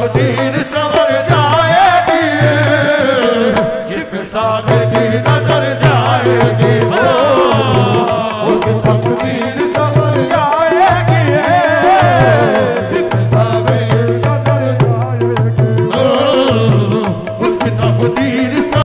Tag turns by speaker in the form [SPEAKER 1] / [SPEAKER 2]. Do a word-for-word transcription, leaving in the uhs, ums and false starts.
[SPEAKER 1] तकदीर संवर जाएगी, जिसके साथ की नजर जाएगी हो उसकी तकदीर संवर जाएगी, जिसके साथ की नजर जाएगी हो उसकी तकदीर